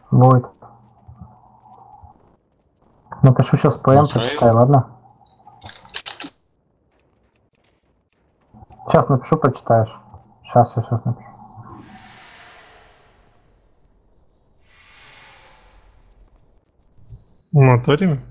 Будет. Напишу сейчас ПМ, почитай, ладно? Сейчас напишу, почитаешь. Сейчас напишу. Моторим?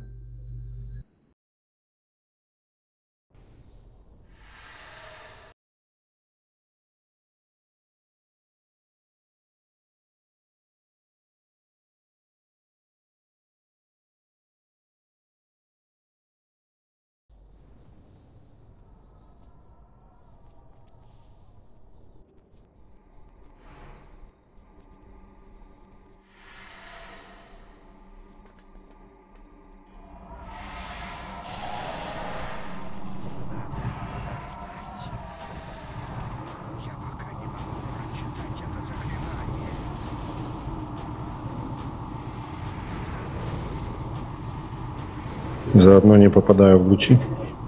Заодно не попадаю в лучи.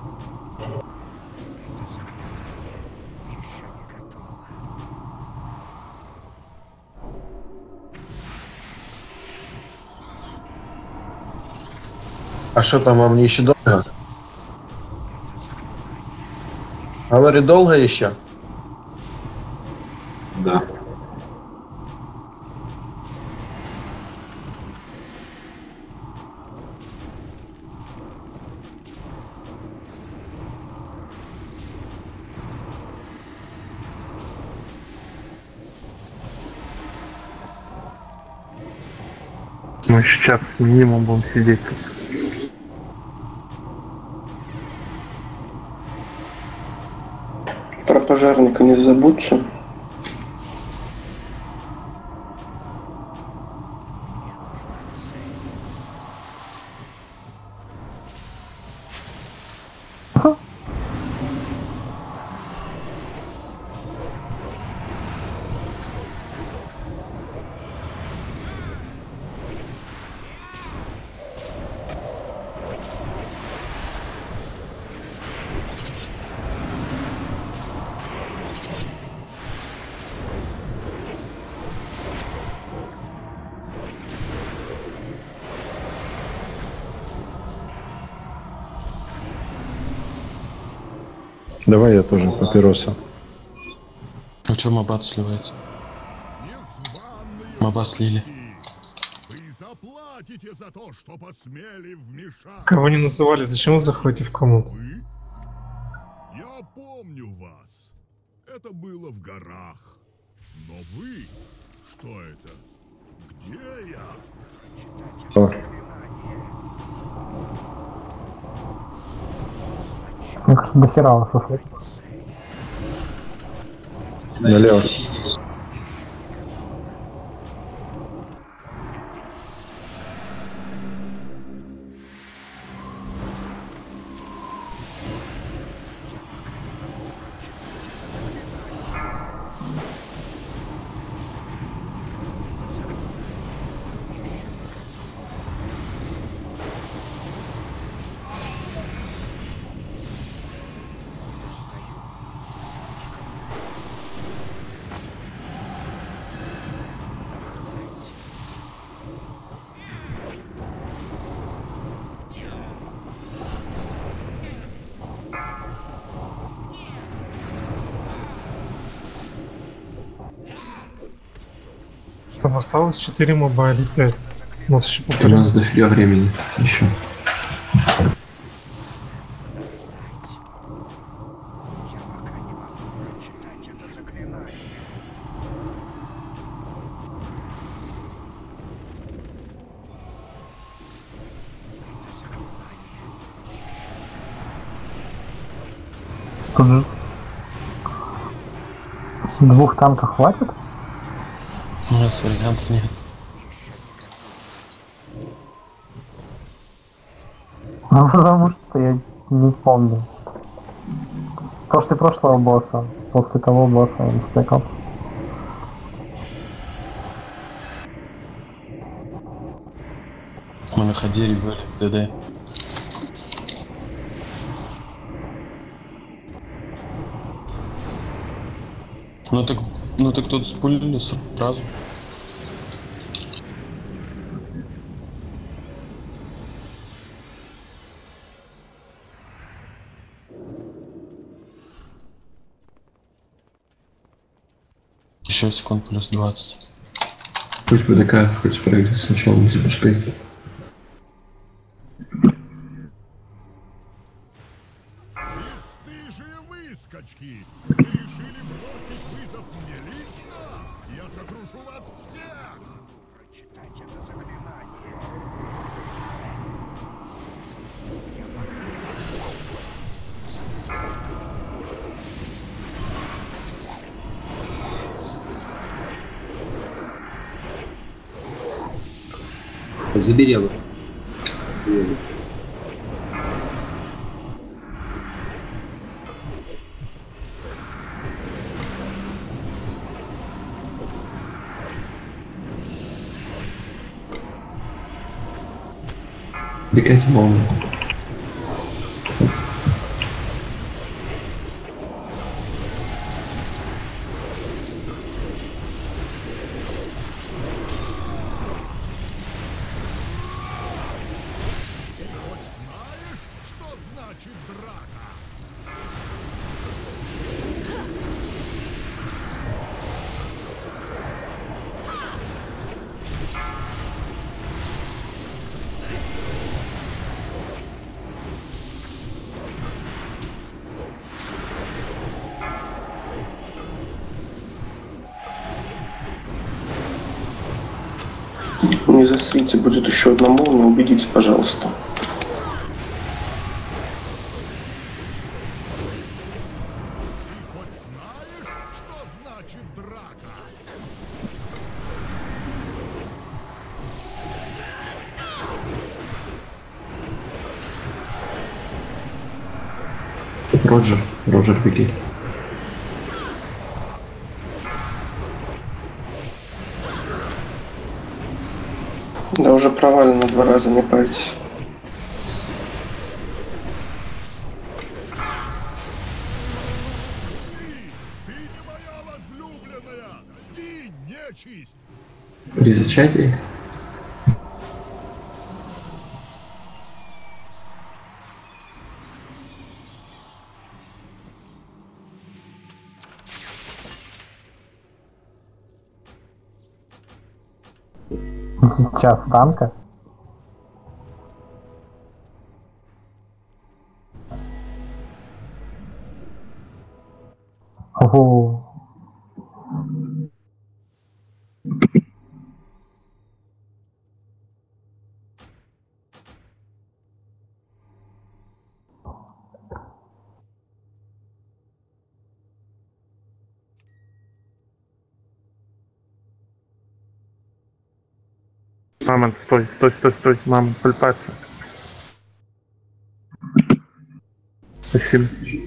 А что там, вам еще долго? Говорит, долго еще? Да. Мы сейчас минимум будем сидеть тут. Про пожарника не забудьте. Давай я тоже папироса. Ну что Мабат сливается? Маба слили. Вы заплатите за то, что посмели вмешаться. Кого не называли, зачем вы заходите в комнату? Вы? Я помню вас. Это было в горах. Но вы? Что это? Где я? О, До хера вас ушли. налево. Там осталось 4 моба или 5. У нас еще У полтора. нас дофига времени еще. Тут же... Двух танков хватит? У нас вариантов нет. Ну, потому что я не помню. После прошлого босса, после того босса я не спекался. Мы находили, были в ДД. Ну так тут спулили сразу. Еще секунд плюс 20. Пусть БДК хоть спрыгнет сначала, не успеет. Бесстыжие выскочки! Вы решили бросить вызов мне лично? Я сокрушу вас всех! Прочитайте это заклинание. Забери его. Бегайте молнию. Хоть знаешь, что значит драка? Не засрите, будет еще одна молния, убедитесь, пожалуйста. Хоть знаешь, что значит драка? Роджер, беги. Да уже провалено 2 раза, не парьтесь. Ты не моя возлюбленная! Скинь, нечисть! При зачатии. Сейчас танка. Ого. Мамонт, стой, мама, пальпация. Спасибо.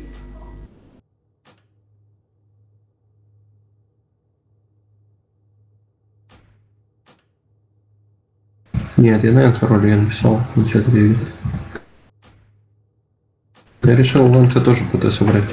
Нет, я на эту роль я написал, ничего не видит. Я решил Ланца тоже ПТ собрать.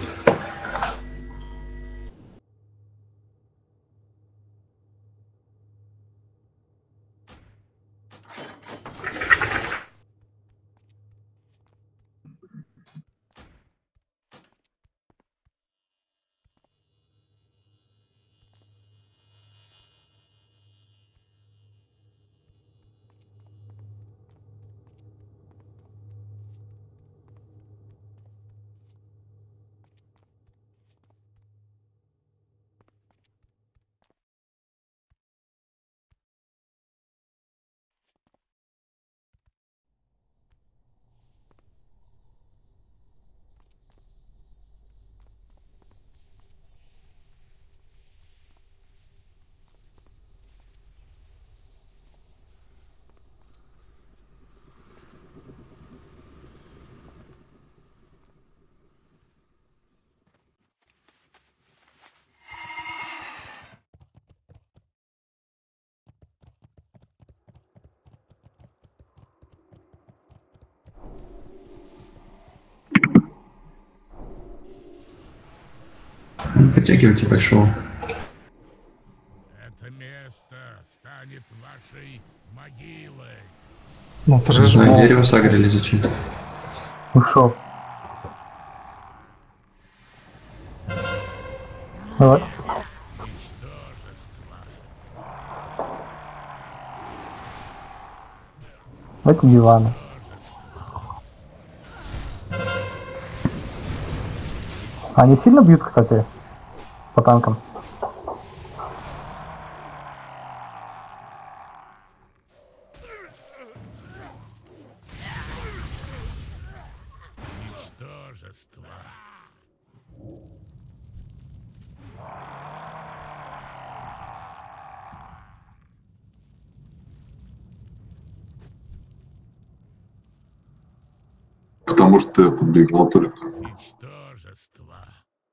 Подтягивайте большого. Это место станет вашей могилой. Ну, Не ты же знаю, дерево сагрили зачем-то. Ушел. Давай. Уничтожить Эти диваны. Они сильно бьют, кстати, по танкам? Ничтожество. Потому что я подбегал только. Ничтожество.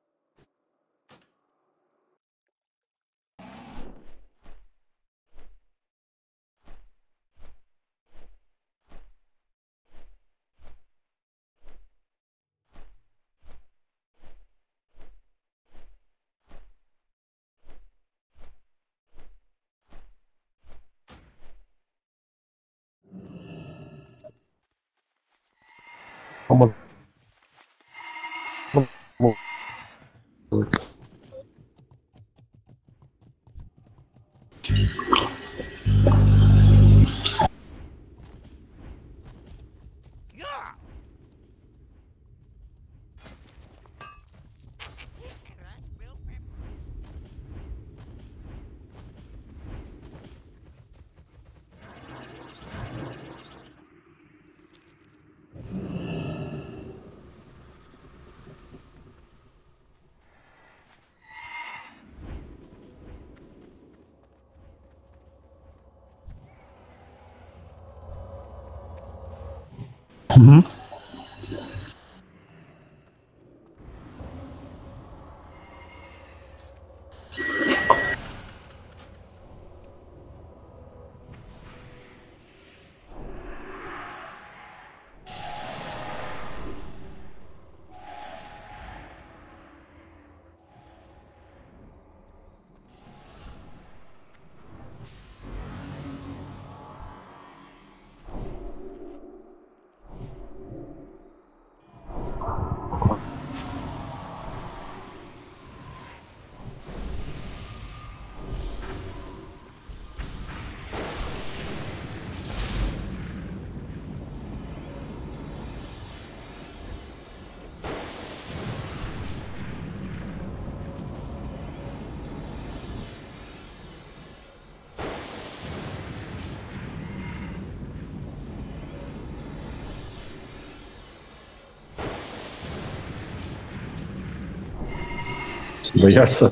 Боятся.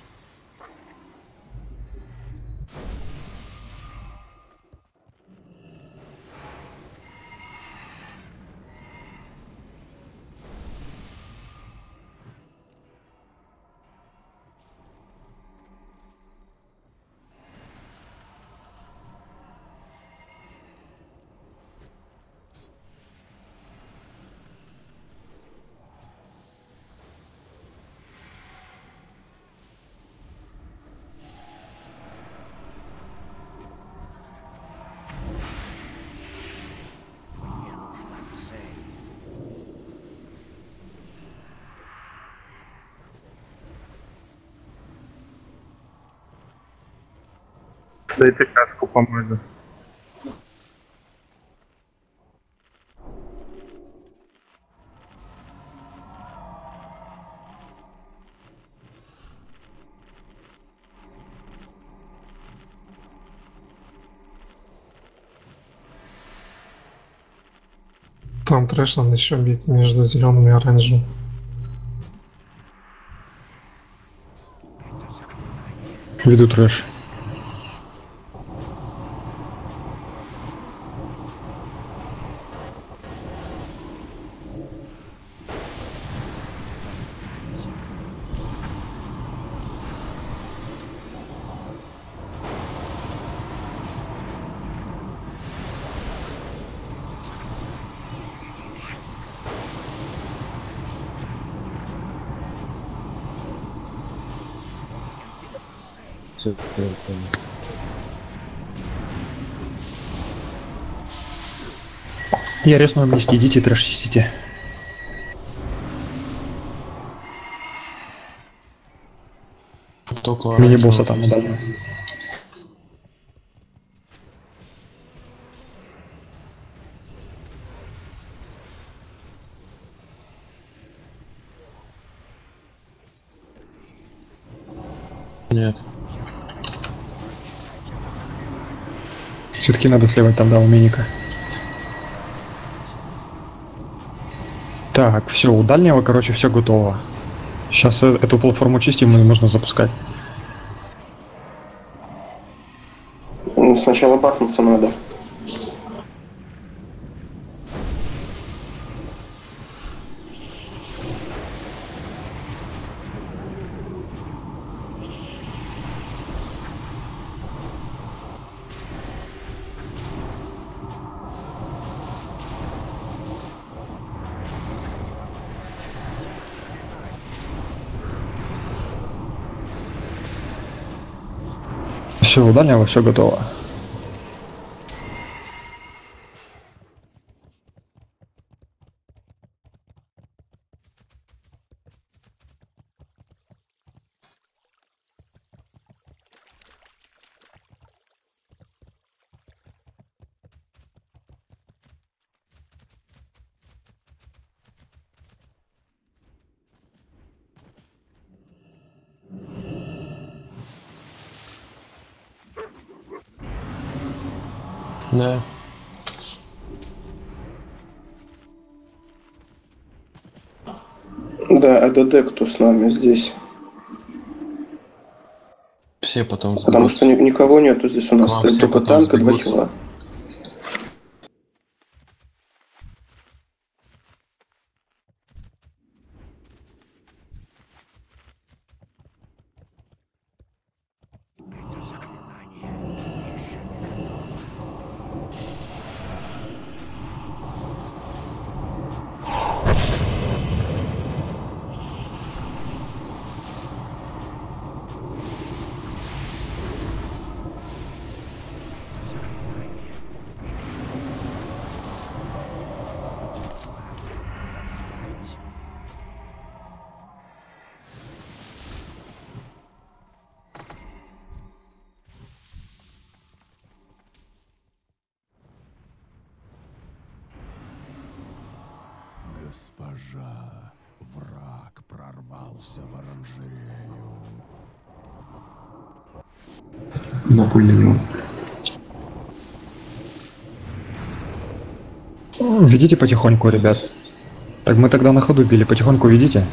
Дайте каску помогу. Там трэш надо еще бить между зеленым и оранжевым. Веду трэш. Я резну вместе, идите трэш чистите. Только Мини-босса там недавно. Нет. Цветки надо сливать там, да, у Миника. Так, все, у дальнего, короче, все готово. Сейчас эту платформу чистим и можно запускать. Ну, сначала бахнуться надо. Все, у дальнего все готово. Да. Да, АДД кто с нами здесь? Все потом Потому что никого нету здесь у нас. К вам Стоит все только потом танк и 2 сбегутся. хила. Госпожа, враг прорвался в оранжерею. На пуль на него. Ведите потихоньку, ребят. Так мы тогда на ходу били, потихоньку ведите.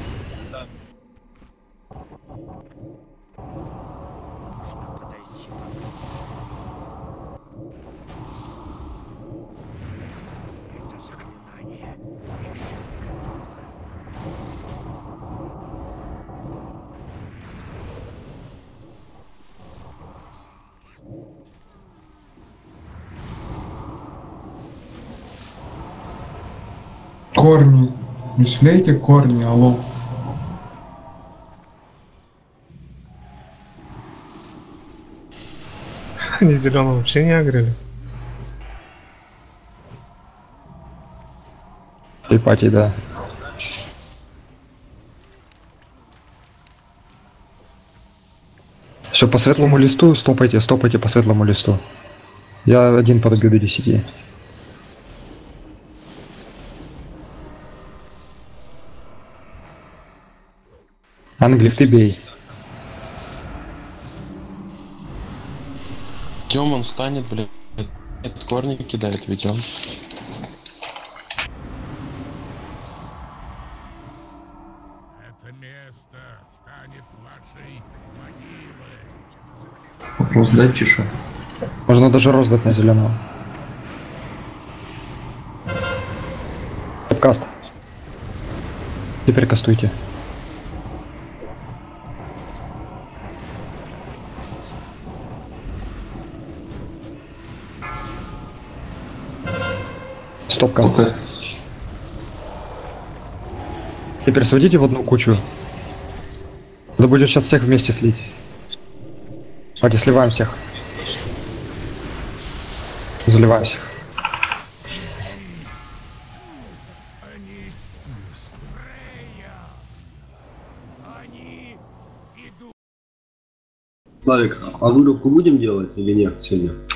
Корни. Не шлейте корни, алло. Они зеленого вообще не агрели. Типати, да. Все, по светлому листу, стопайте, стопайте по светлому листу. Я один подобью до 10. Англиф, ты бей. Идем, он встанет, блядь. Этот корни кидает, ведем. Это место станет вашей могилой. Вопрос дать чеша. Можно даже роздать на зеленого. Каст. Теперь кастуйте. Стоп, каст. Теперь сводите в одну кучу. Да будет сейчас всех вместе слить. Давайте сливаем всех. Заливаем всех. Славик, а вырубку будем делать или нет сегодня?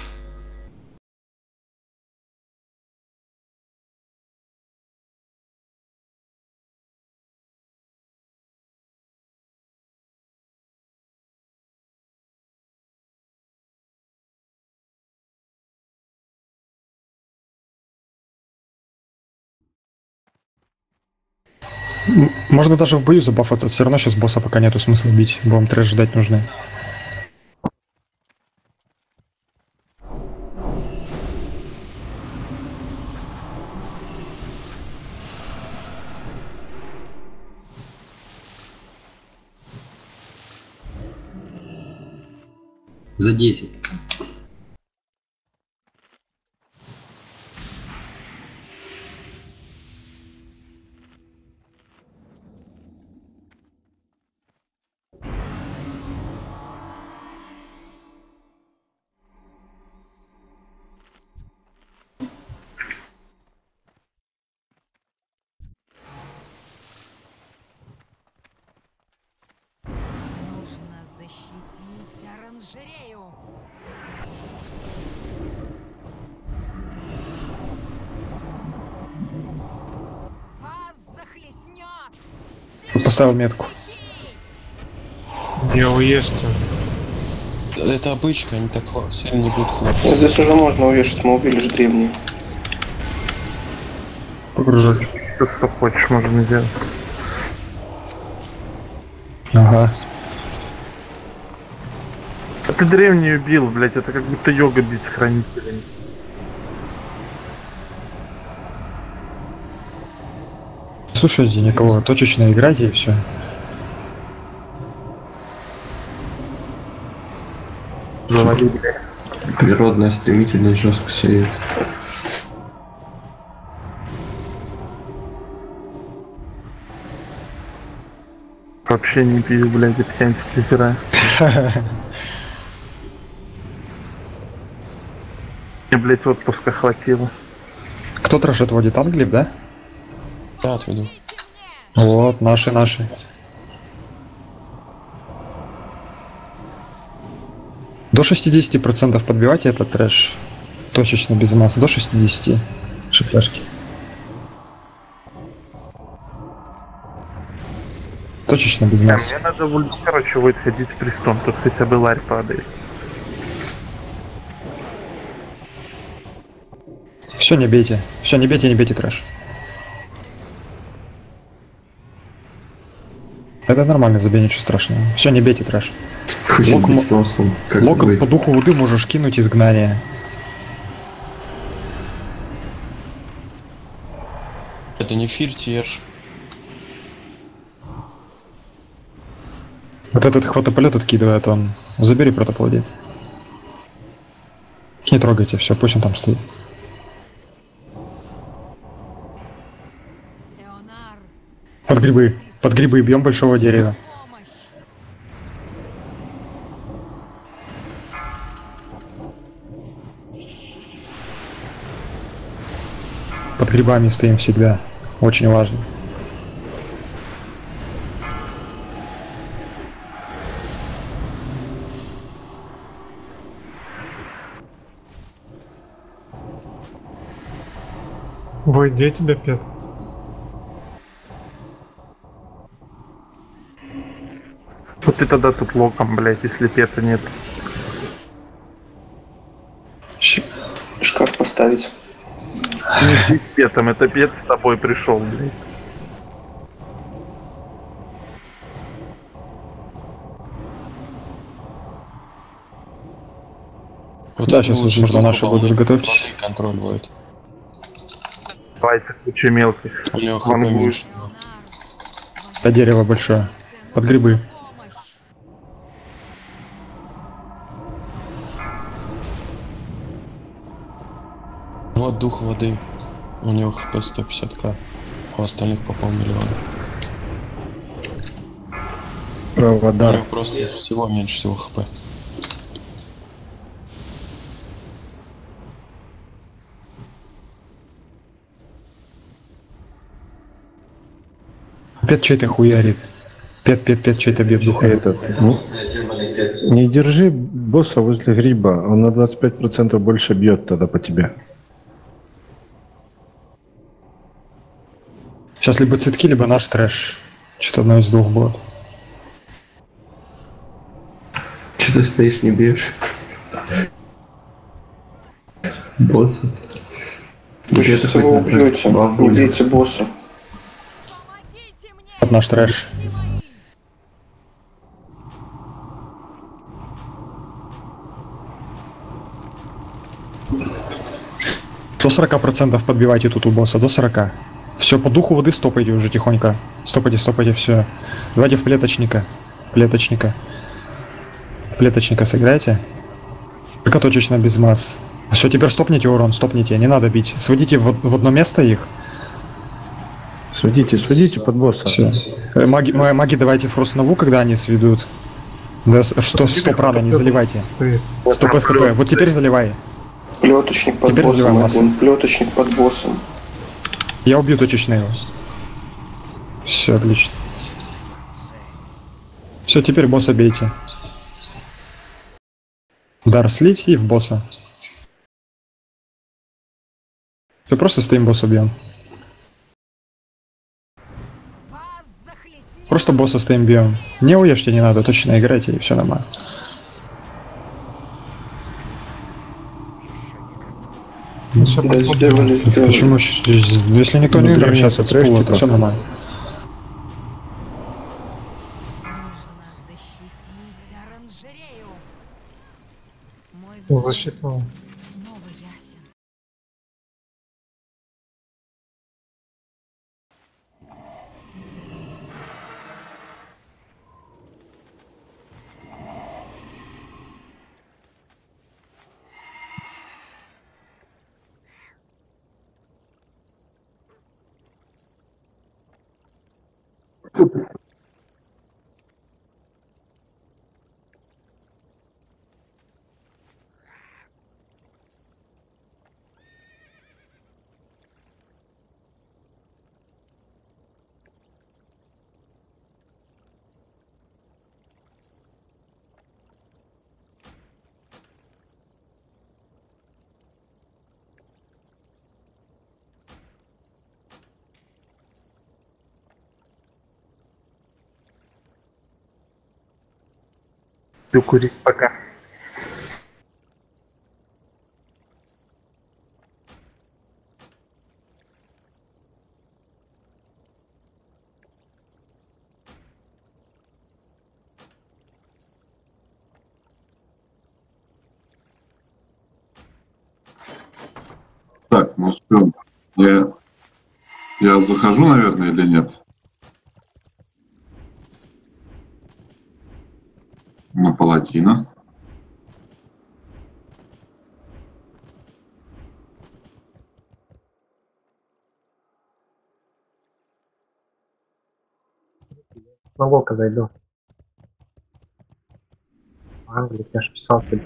Можно даже в бою забафаться, все равно сейчас босса пока нету смысла бить, будем трэш ждать нужны. За 10. Нужно защитить оранжерею. Вас захлестнет. Поставил метку. Я уешьте. Это обычка, они так сильно не будут хлопать. Здесь уже можно увешать, мы убили же древние. Погружать. Что хочешь, можно сделать. Ага. А ты древний убил, блять, это как будто йога бить с хранителями. Слушайте, никого, точечно играйте и все. Завали, блять. Природная стремительность жестко сеет. Вообще не пью, блять, эпсенти физера. Мне, блять, отпуска хватило. Кто трэш отводит? Англиб, да? Да, отведу. Вот, наши. До 60% подбивайте этот трэш. Точечно, без массы. До 60. Шипляшки. Точечно, без массы. Мне надо в ульте, короче, будет ходить с престом, тут хотя бы ларь падает. Все, не бейте. Все, не бейте трэш. Это нормально, забей, ничего страшного. Все, не бейте трэш. Хочет быть боссом. Локом по духу воды можешь кинуть изгнание. Это не фиртеж. Вот этот хватополет откидывает он. Забери протополодит. Не трогайте, все, пусть он там стоит. Под грибы бьем большого дерева. Под грибами стоим всегда. Очень важно. Вой, где тебя пет? Вот ты тогда тут локом, блять, если пета нет. Шкаф поставить. Не ты с петом, это пет с тобой пришел, блять. Вот да, сейчас возможно наши будут готовить. Контроль будет. Давайте куча мелких. У него хп Вангуешь. меньше. Это дерево большое. Под грибы. Вот дух воды. У него хп 150к. У остальных по полмиллиона. У Проводар. него просто всего меньше всего хп. Пет что-то хуярит. Пет что-то бьет духа. Не держи босса возле гриба, он на 25% больше бьет тогда по тебе. Сейчас либо цветки, либо наш трэш. Что-то одно из двух будет. Че ты стоишь, не бьешь? Босса. Вы сейчас его убьете, не бейте босса. под наш трэш. До 40% подбивайте тут у босса, до 40. Все, по духу воды стопайте уже тихонько. Стопайте, все. Давайте в плеточника. Плеточника сыграйте. Только точечно без масс. Все, теперь стопните урон, стопните, не надо бить. Сводите в одно место их. Сводите под босса. Все. Маги давайте фростнову, когда они сведут. Да, что стоп рано, не заливайте. Стоп СКП. Вот теперь заливай. Плеточник под Теперь боссом заливаем один. Плеточник под боссом. Я убью точечно его. Все, отлично. Все, теперь босса бейте. Дар слить и в босса. Все, просто стоим, босса бьем. Просто босса стоим, бьем. Не уешьте, не надо, точно играйте и все нормально. Сделали. Почему? Если никто не играет, сейчас вот спул, это все нормально. Засчитал. Курить пока. Так, ну что, я захожу, наверное, или нет? На паладина. На Лока зайду. Англик, я ж писал тебе.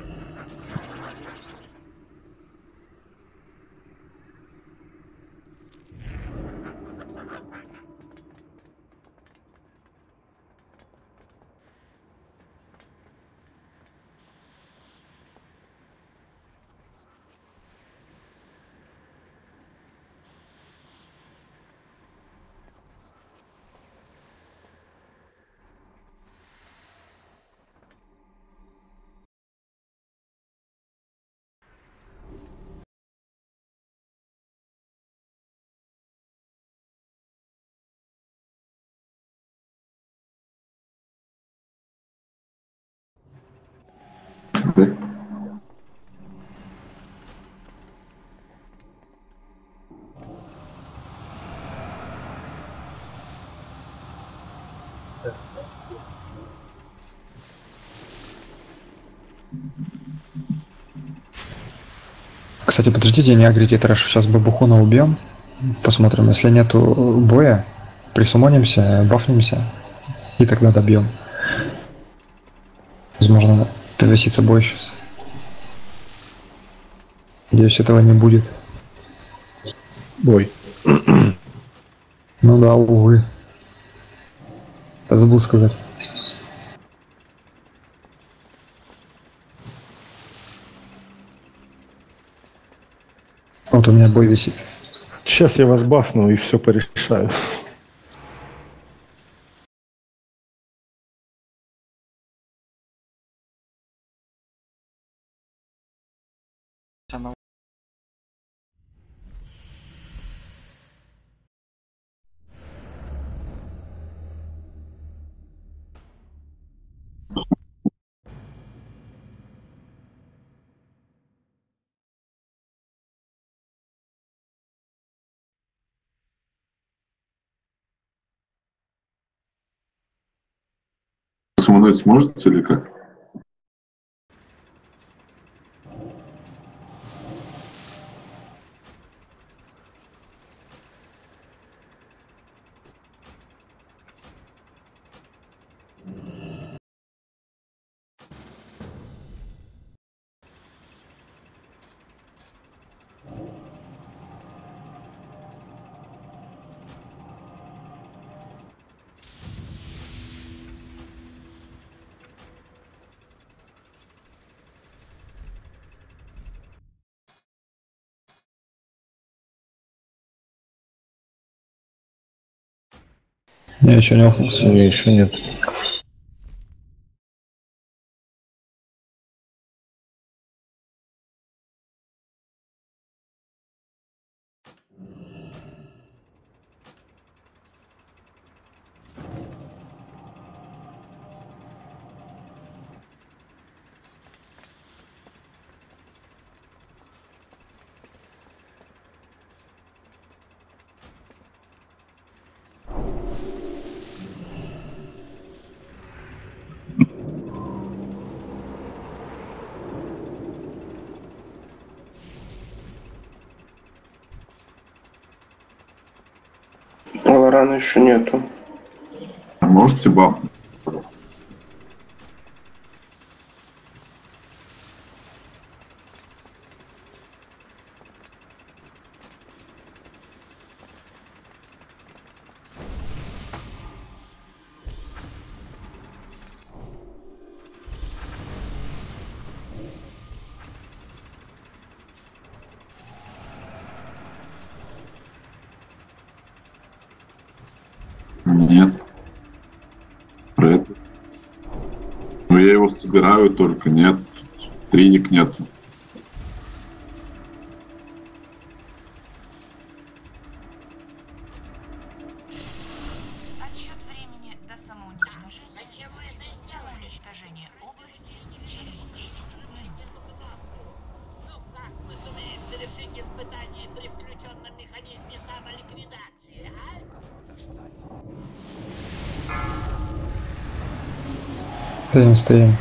Кстати, подождите, не агрите трэш. Сейчас бабухона убьем. Посмотрим, если нету боя, присумонимся, бафнемся и тогда добьем. Возможно, превысится бой сейчас. Надеюсь, этого не будет. Бой. Ну да, увы. Я забыл сказать. Вот у меня бой висит. Сейчас я вас бафну и все порешаю. Штурмануть сможете или как? Не, еще не охнулся. Не, еще нет. Лорана еще нету. Можете бафнуть? Нет. Про это. Но я его собираю только, нет. Триник нету. Отсчет времени до самоуничтожения. Самоуничтожение области через 10 минут. Ну как мы сумеем завершить испытание при включенном механизме самоликвидации, а? Стоим.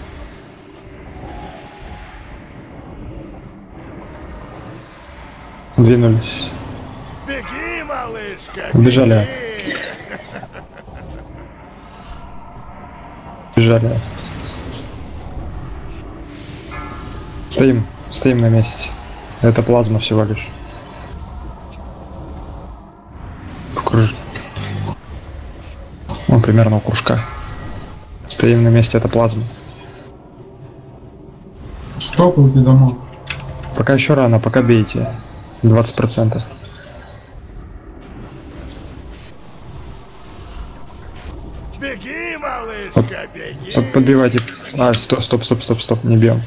Двинулись. Беги, малышка! Убежали. Бежали. Стоим на месте. Это плазма всего лишь. Ну, примерно у кружка. Стоим на месте, это плазма. Стопайте домой. Пока еще рано, пока бейте. 20%. Беги, малышка, беги! Подбивайте. А, стоп, не бьем.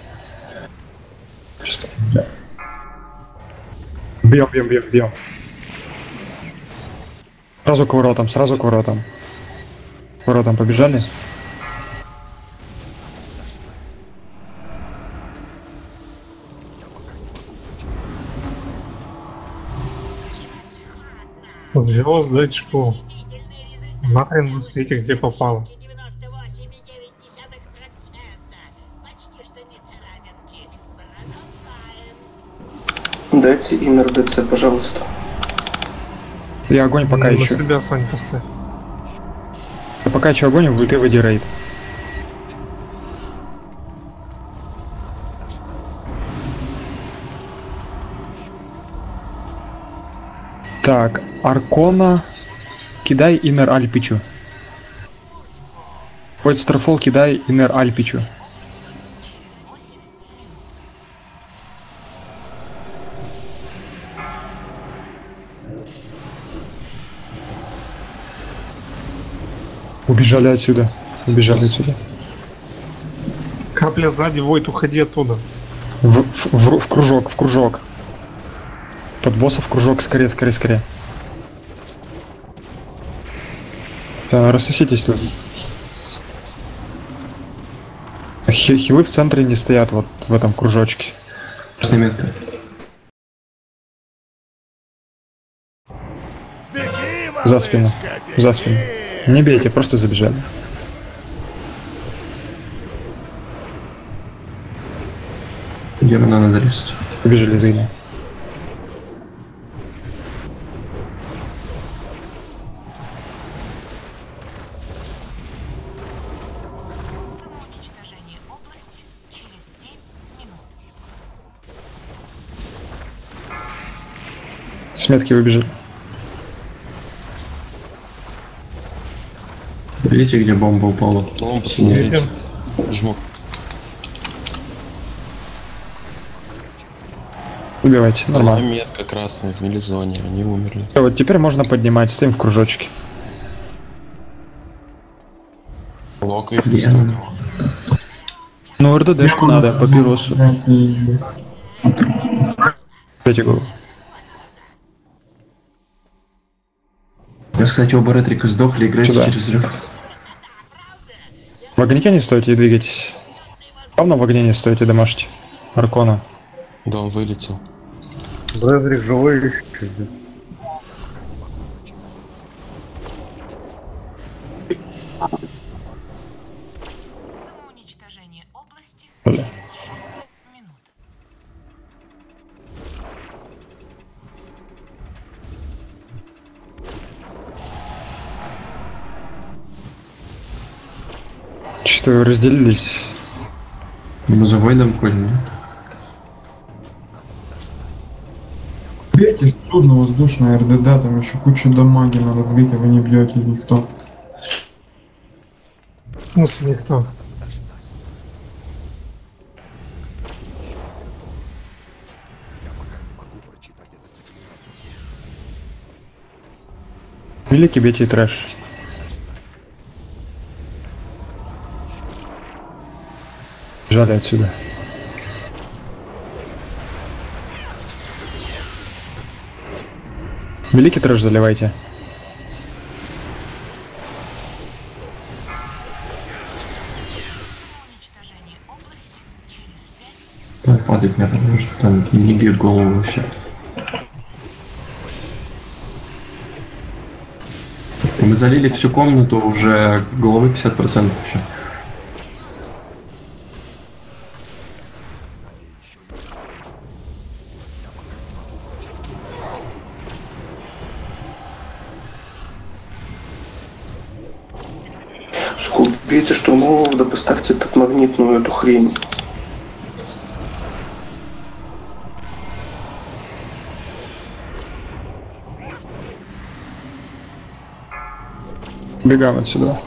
Бьем. Сразу к воротам. К воротам побежали. Звездочку. Нахрен вы стоите, где попало. Дайте иннер ДЦ, пожалуйста. И огонь пока На еще. себя, Сань, поставь. Пока еще огонь, ты выйди рейд. Так, Аркона, кидай Инер Альпичу. Хоть Старфол, кидай Инер Альпичу. Убежали отсюда. Капля сзади, Войт, уходи оттуда. В кружок. Под босса в кружок, скорее. Рассоситесь тут. Хилы в центре не стоят, вот в этом кружочке. Метка. Беги, За спину. малышка, беги! Не бейте, просто забежали. Германа надо резать. Побежали за ним. Самоуничтожение области через 7 минут. С метки выбежали. Видите, где бомба упала? Бомба, синерите. Жму. Убивайте, Была нормально. метка красная в милизоне, они умерли. Всё, вот теперь можно поднимать, стоим в кружочке. Лока их столько. Ну, РДДшку надо, папиросу. 5 игл. Кстати, оба ретрика сдохли, играйте Сюда. через взрыв. В огоньке не стойте и двигайтесь. Главное, в огне не стойте, домашьте. Аркона. Да, он вылетел. Брэдрик живой еще чуть-чуть. Самоуничтожение области через 6 минут. Что вы разделились? Мы за войном ходим, да? Бейте судно-воздушное РДД, там еще куча дамаги надо бить, а вы не бьете никто. В смысле никто? Великий бейте и трэш. Жали отсюда. Великий трэш заливайте. Самоуничтожение области через 5 Так, падать надо, потому что там не бьют голову вообще. Мы залили всю комнату, уже головы 50% еще. Убейте штурмового, да поставьте этот магнитную эту хрень. Бегаем отсюда.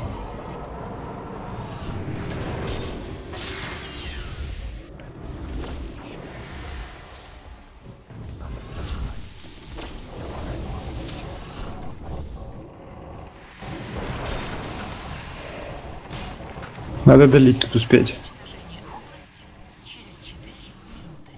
Надо долить тут успеть. уничтожение области через 4 минуты.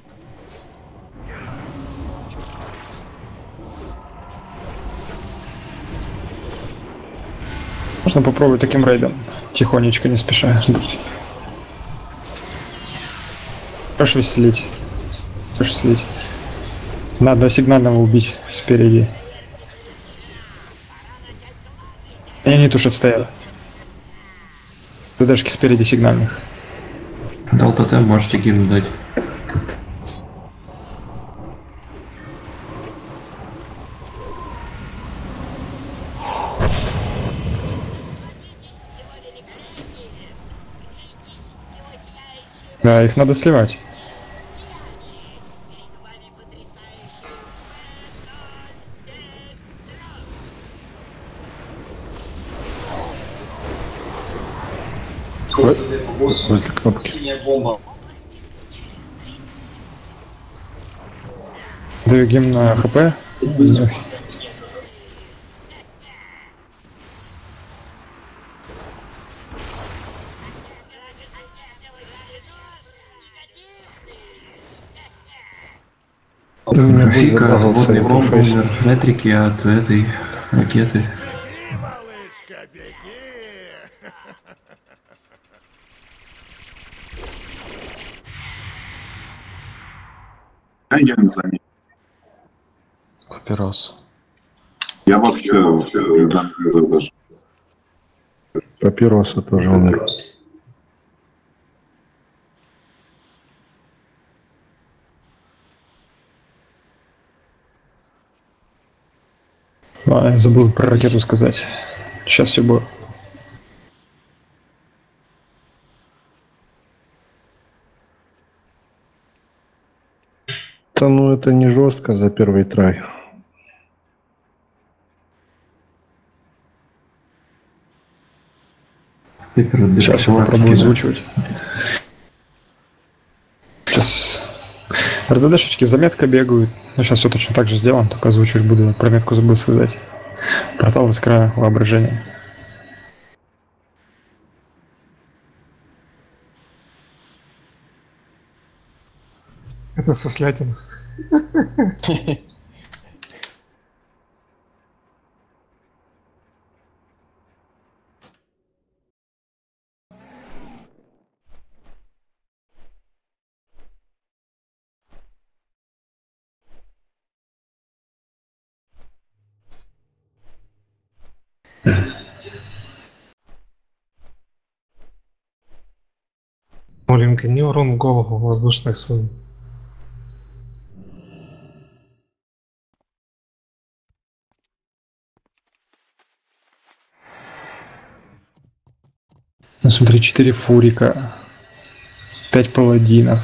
Можно попробовать таким рейдом. Тихонечко, не спеша. Хорошо веселить. Хорошо веселить. Надо сигнального убить спереди. И они тушат стоят. ДДшки спереди сигнальных. Дал тотем, можете гимн дать. Да, их надо сливать. Возле кнопки. Области через 3 Даю гимн на ХП. Фика от водной бомбы умер, ретрики от этой ракеты. Малышка, беги! А я не за ним. Папирос. Я вообще не заметил даже. Папироса тоже умер. Я забыл про ракету сказать. Сейчас все будет. Да ну это не жестко за первый трай. Сейчас я попробую озвучивать. Сейчас РДДшечки заметка бегают. Ну, сейчас все точно так же сделаем, только озвучивать буду. Про метку забыл сказать. Портал искра воображения. Это суслятина. Маленько не урон в голову воздушной суммы. Ну смотри, 4 фурика, 5 паладинов.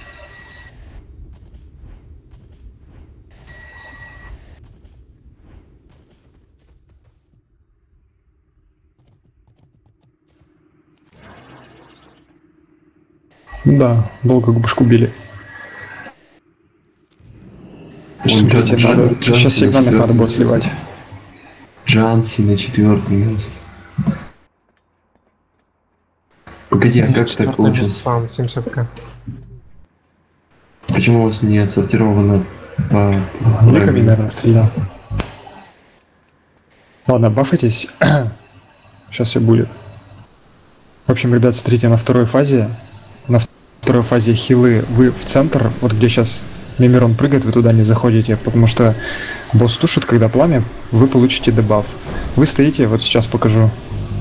Да, долго башку били. Смотрите, сейчас сигнальных надо будет сливать. Джанси на 4-м месте. Погоди, а как так получилось? Спам, 70к. Почему у вас не отсортировано по... Ликами, наверное, стрелял. Ладно, бафайтесь. Сейчас все будет. В общем, ребят, смотрите, на второй фазе хилы вы в центр, вот где сейчас Мимирон прыгает, вы туда не заходите, потому что босс тушит, когда пламя, вы получите дебаф. Вы стоите, вот сейчас покажу.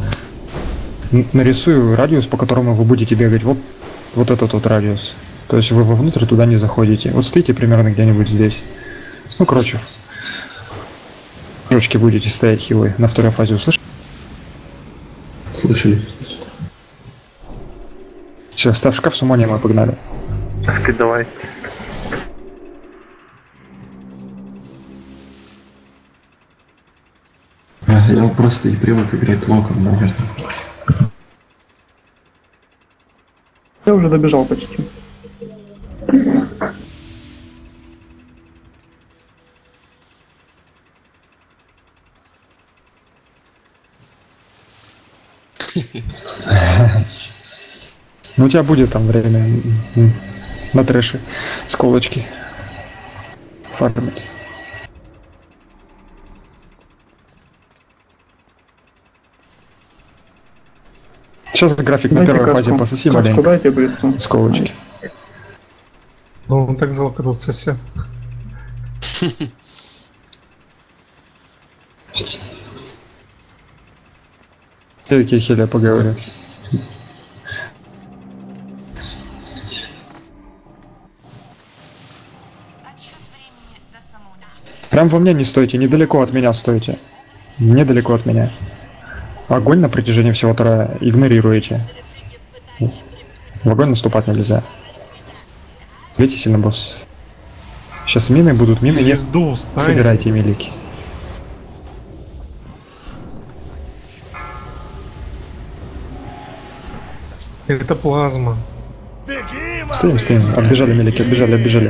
Нарисую радиус, по которому вы будете бегать. Вот этот вот радиус. То есть вы вовнутрь туда не заходите. Вот стоите примерно где-нибудь здесь. Ну, короче. Кружочки будете стоять хилы на второй фазе, услышали? Слышали. Все, ставь шкаф, с ума не мы погнали. Давай. Я просто не привык играть локом, наверное. Я уже добежал почти. Ну у тебя будет там время на трэше сколочки фармить. Сейчас график на первой фазе пососи маленько. Сколочки. Ну он так залокнул сосед. Какие хиля поговорю. Прям во мне не стойте, недалеко от меня стойте. Недалеко от меня. Огонь на протяжении всего трая игнорируете. В огонь наступать нельзя. Видите сильно, босс? Сейчас мины будут, мины не собирайте, милики. Это плазма. Стоим. Отбежали, милики, отбежали.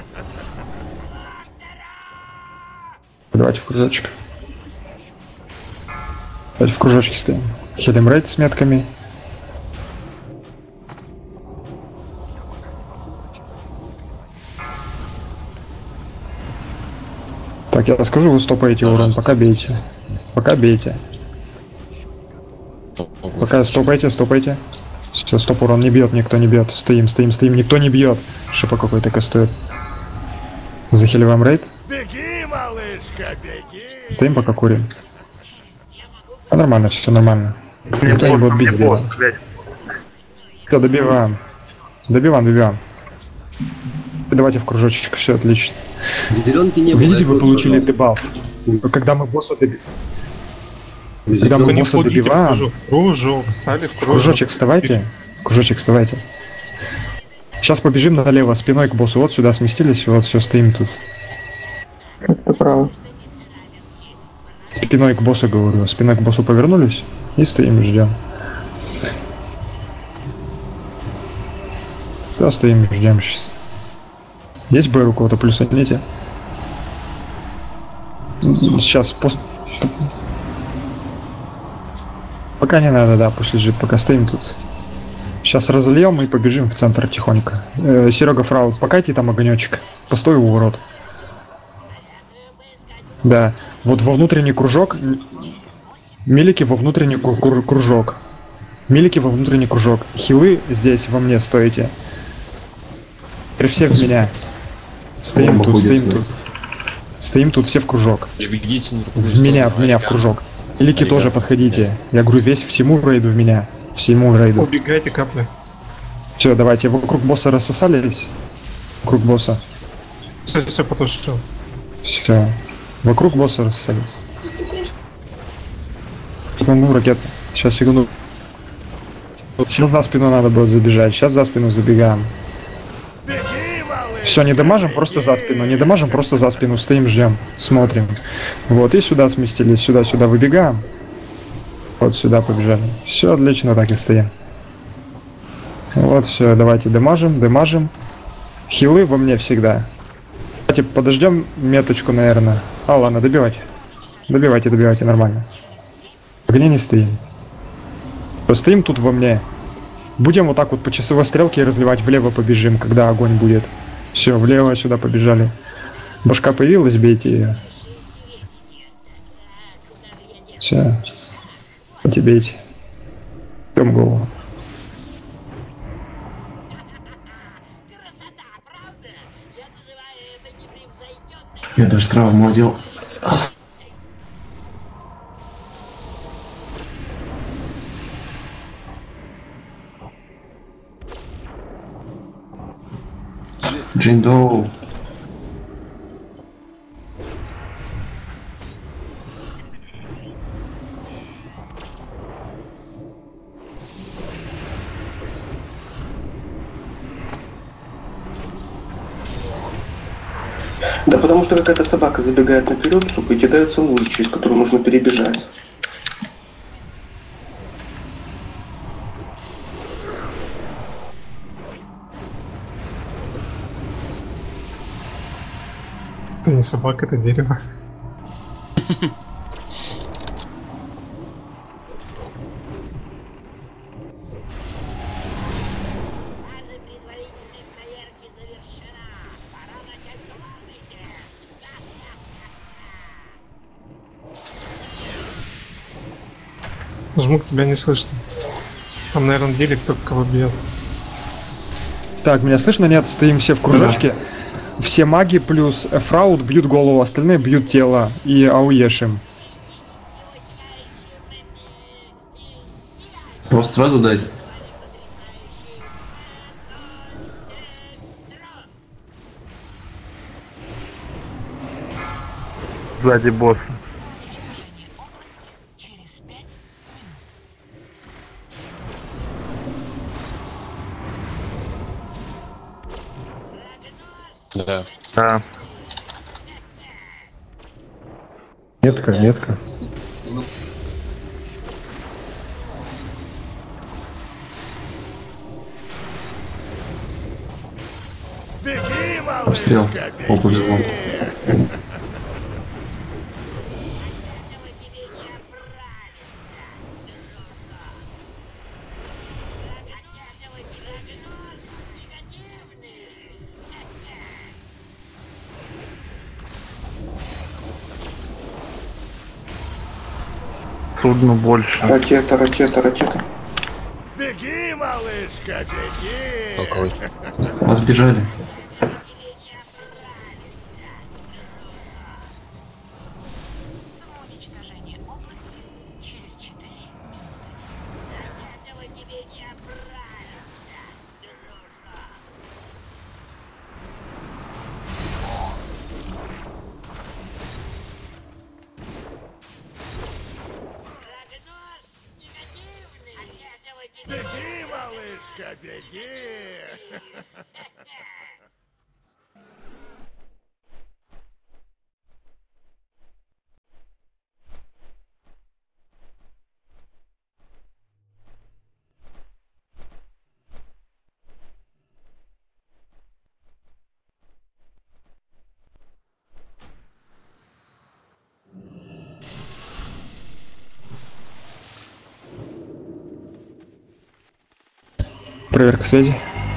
Давайте в кружочек. Давайте в кружочке стоим. Хилим рейд с метками. Так, я расскажу, вы стопаете урон, пока бейте. Пока стопайте. Все, стоп, урон не бьет, никто не бьет. Стоим, никто не бьет. Шипа какой-то кастует. Захиливаем рейд. Беги, малышка, беги! Стоим, пока курим. А нормально, все нормально. Никто не будет бить сделать. Все, добиваем. Давайте в кружочек, все отлично. Зеленки не было. Видите, вы получили дебаф. Когда мы босса добиваем... Визит. Когда мы Вы не босса входите в добиваем... кружок. Кружок, стали в кружок. Кружочек вставайте. Кружочек вставайте. Сейчас побежим налево, спиной к боссу. Вот сюда сместились, вот все, стоим тут. Это право. Спиной к боссу, говорю. Спиной к боссу повернулись и стоим, ждем. Да, стоим, ждем сейчас. Есть БР у кого-то, плюсаните. Сейчас, пока не надо, да, пусть лежит, пока стоим тут. Сейчас разольем и побежим в центр тихонько. Серега, фрау, покайте там огонечек. Постой у ворот. Да, вот во внутренний кружок. Милики во внутренний кружок. Милики во внутренний кружок. Хилы здесь во мне стоите. При всех в меня. Стоим тут, стоим тут. Стоим тут все в кружок. В меня в кружок. Милики тоже подходите. Я говорю, весь всему рейду в меня. Всему рейду. Убегайте, капли. Все, давайте, вокруг босса рассосались. Вокруг босса. Все, потушил. Все. Вокруг босса рассосались. Ну, ракета. Сейчас, секунду. Сейчас за спину надо было забежать. Сейчас за спину забегаем. Все, не дамажим, просто за спину. Не дамажим, просто за спину. Стоим, ждем. Смотрим. Вот, и сюда сместились. Сюда выбегаем. Вот сюда побежали. Все, отлично, так и стоим. Вот, все, давайте дамажим. Хилы во мне всегда. Давайте подождем меточку, наверное. Ладно, добивайте. Добивайте, нормально. В огне не стоим. Стоим тут во мне. Будем вот так вот по часовой стрелке разливать, влево побежим, когда огонь будет. Все, влево сюда побежали. Башка появилась, бейте ее. Все. Бейте. Бьем голову. Я даже травму одел. Джиндоу. Да потому что какая-то собака забегает наперед, сука, и кидается лужу, через которую нужно перебежать. Это не собака, это дерево. Жмук, тебя не слышно. Там, наверное, делик только кого бьет. Так, меня слышно? Нет, стоим все в кружочке. Все маги плюс фраут бьют голову, остальные бьют тело и ауешим. Просто сразу дать. Сзади босс. Да. Да. Метка. Обстрел. Опа, бегом. Судно больше. Ракета. Беги, малышка, беги! Какой? Отбежали. Самоуничтожение области через 4 минуты. малышка, беги! Проверка связи.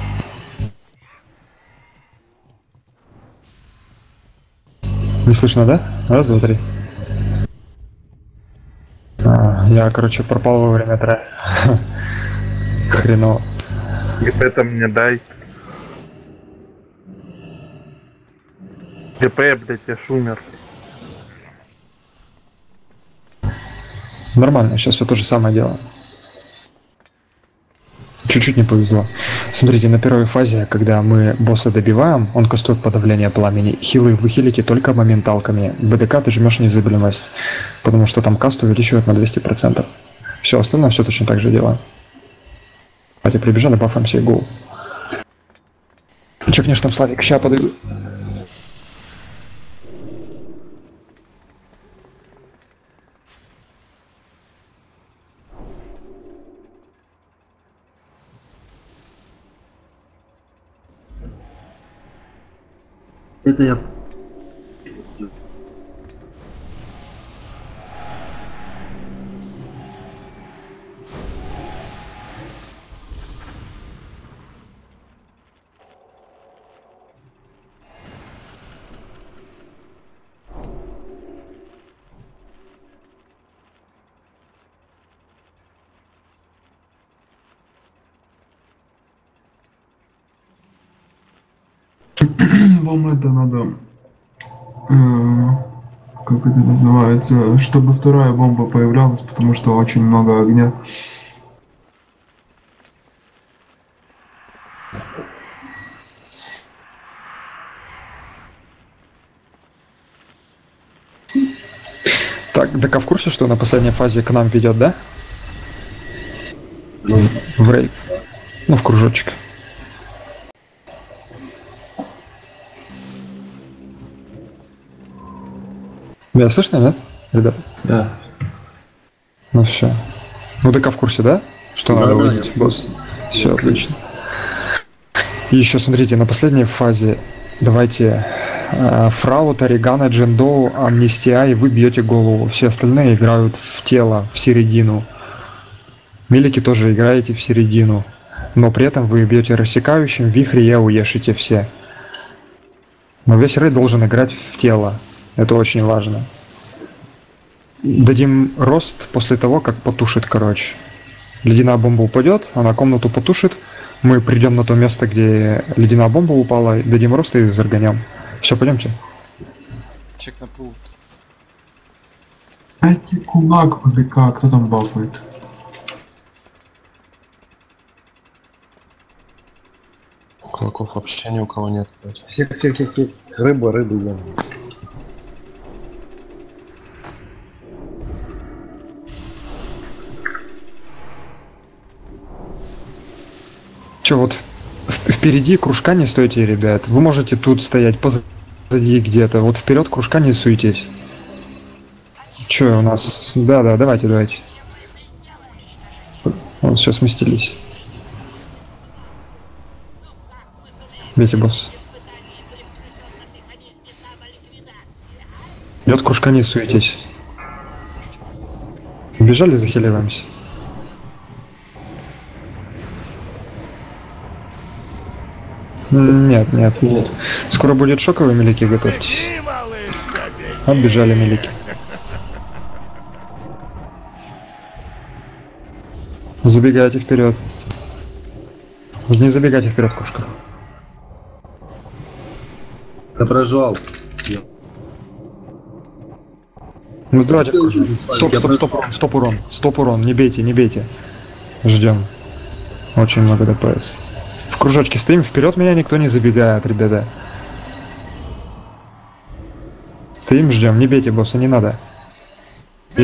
Не слышно, да? Раз, два, три. Я, короче, пропал во время трэя. Хреново. ГП там мне дай. ГП, блять, я шумер. Нормально, сейчас все то же самое делаем. Чуть-чуть не повезло. Смотрите, на первой фазе, когда мы босса добиваем, он кастует подавление пламени. Хилы вы хилите только моменталками. БДК ты жмешь незабываемость, потому что там каст увеличивает на 200%. Все, остальное все точно так же делаем. Давайте прибежали, бафаемся и гол. Чекнешь там, Славик, ща подойду. Это я. Вам это надо, как это называется, чтобы вторая бомба появлялась, потому что очень много огня. Так, ДК в курсе, что на последней фазе к нам ведет, да? В рейд. Ну, в кружочек. Меня слышно, нет, ребята? Да. Ну все. Ну ДК в курсе, да? Что надо увидеть, босс? Все отлично. И еще смотрите, на последней фазе давайте Фрау, Таригана, Джендоу, Амнистия, и вы бьете голову. Все остальные играют в тело, в середину. Мелики тоже играете в середину. Но при этом вы бьете рассекающим, вихре уешите все. Но весь рейд должен играть в тело. Это очень важно. Дадим рост после того, как потушит, короче. Ледяная бомба упадет, она комнату потушит. Мы придем на то место, где ледяная бомба упала, дадим рост и зарганем. Все, пойдемте. Чек на пул. Дайте кулак БДК, кто там бафает? Кулаков вообще ни у кого нет. Тихо. Рыба ем. Че, вот впереди кружка не стойте, ребят. Вы можете тут стоять, позади где-то. Вот вперед кружка не суетесь. Че у нас? Да, давайте. Вот все сместились. Бейте, босс. Идет кружка, не суетись. Бежали, захиливаемся. Нет. Скоро будет шоковые мелики, готовьтесь. Отбежали мелики. Забегайте вперед. Не забегайте вперед, кошка. Я прожал. Ну давайте. Стоп урон. Не бейте. Ждем. Очень много ДПС. В кружочке стоим, вперед меня никто не забегает, ребята. Стоим, ждем, не бейте босса, не надо.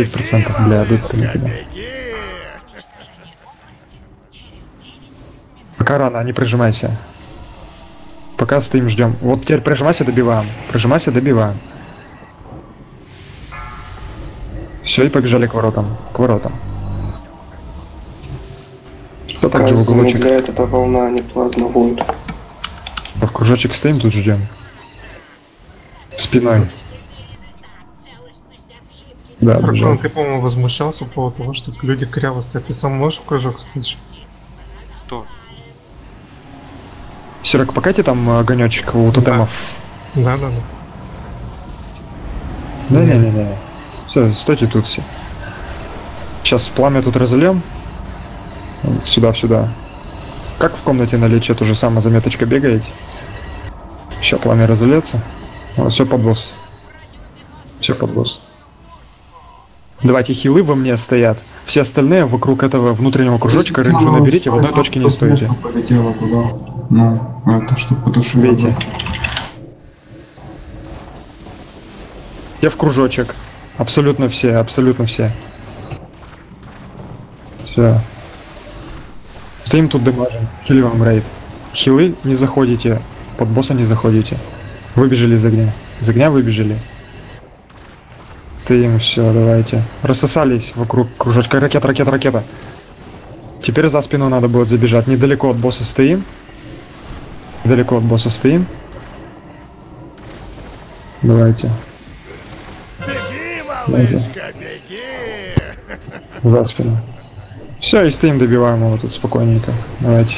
9%, бля, дуть не кидал. Пока рано, не прижимайся. Пока стоим, ждем. Вот теперь прижимайся, добиваем. Прижимайся, добиваем. Все, и побежали к воротам. К воротам. Кто так Как же в уголочек? замедляет эта волна, а не плазма вольт. В кружочек стоим, тут ждем. Спиной. Да, Дракон, бежал. ты, по-моему, возмущался по поводу того, что люди коряво стоят. Ты сам можешь в кружок стоишь? Кто? Серег, покайте там огонечек у тотемов. Да. Не. Все, стойте тут все. Сейчас пламя тут разольем. Сюда. Как в комнате на лече, то же самое, заметочка бегает. Сейчас пламя разольется. Вот, все под босс. Давайте, хилы во мне стоят. Все остальные вокруг этого внутреннего кружочка рейнджу наберите, в одной точке не стойте. Полетела куда? Ну, это чтобы потушить. Видите? Все в кружочек. Абсолютно все. Все. Стоим тут, дымажим. Хили вам рейд. Хилы не заходите. Под босса не заходите. Выбежали из огня. Из огня выбежали. Стоим, все, давайте. Рассосались вокруг кружочка. Ракета. Теперь за спину надо будет забежать. Недалеко от босса стоим. Давайте. Беги, малышка, беги! За спину. Все, и стоим, добиваем его тут спокойненько. Давайте.